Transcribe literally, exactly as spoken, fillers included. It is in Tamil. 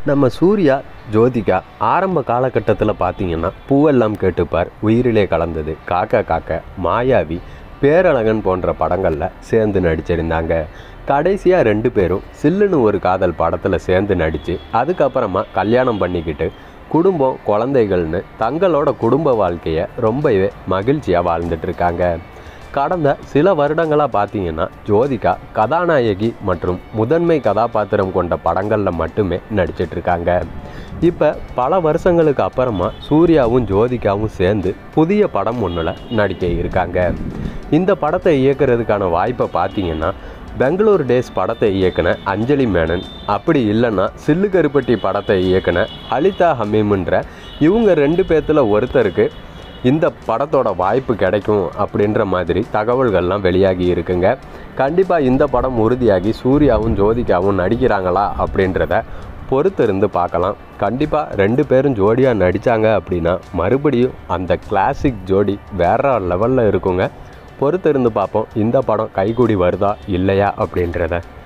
நம்ம சூர்யா ஜோதிகா ஆரம்ப காலகட்டத்தில் பார்த்தீங்கன்னா பூவெல்லாம் கேட்டுப்பார், உயிரிலே கலந்தது, காக்கா காக்க, மாயாவி, பேரழகன் போன்ற படங்களில் சேர்ந்து நடிச்சிருந்தாங்க. கடைசியாக ரெண்டு பேரும் சில்லுன்னு ஒரு காதல் படத்தில் சேர்ந்து நடித்து அதுக்கப்புறமா கல்யாணம் பண்ணிக்கிட்டு குடும்பம் குழந்தைகள்னு தங்களோட குடும்ப வாழ்க்கையை ரொம்பவே மகிழ்ச்சியாக வாழ்ந்துட்டுருக்காங்க. கடந்த சில வருடங்களாக பார்த்தீங்கன்னா ஜோதிகா கதாநாயகி மற்றும் முதன்மை கதாபாத்திரம் கொண்ட படங்களில் மட்டுமே நடிச்சிட்ருக்காங்க. இப்போ பல வருஷங்களுக்கு அப்புறமா சூர்யாவும் ஜோதிகாவும் சேர்ந்து புதிய படம் ஒன்றில் நடிக்க இருக்காங்க. இந்த படத்தை இயக்குறதுக்கான வாய்ப்பை பார்த்தீங்கன்னா பெங்களூர் டேஸ் படத்தை இயக்குன அஞ்சலி மேனன், அப்படி இல்லைன்னா சில்லு கருப்பட்டி படத்தை இயக்குன அலிதா ஹமீம்ன்ற இவங்க ரெண்டு பேர்த்தில் ஒருத்தருக்கு இந்த படத்தோட வாய்ப்பு கிடைக்கும் அப்படின்ற மாதிரி தகவல்கள்லாம் வெளியாகி இருக்குங்க. கண்டிப்பாக இந்த படம் உறுதியாகி சூர்யாவும் ஜோதிகாவும் நடிக்கிறாங்களா அப்படின்றத பொறுத்திருந்து பார்க்கலாம். கண்டிப்பாக ரெண்டு பேரும் ஜோடியாக நடித்தாங்க அப்படின்னா மறுபடியும் அந்த கிளாசிக் ஜோடி வேற லெவலில் இருக்குங்க. பொறுத்திருந்து பார்ப்போம் இந்த படம் கைகூடி வருதா இல்லையா அப்படின்றத.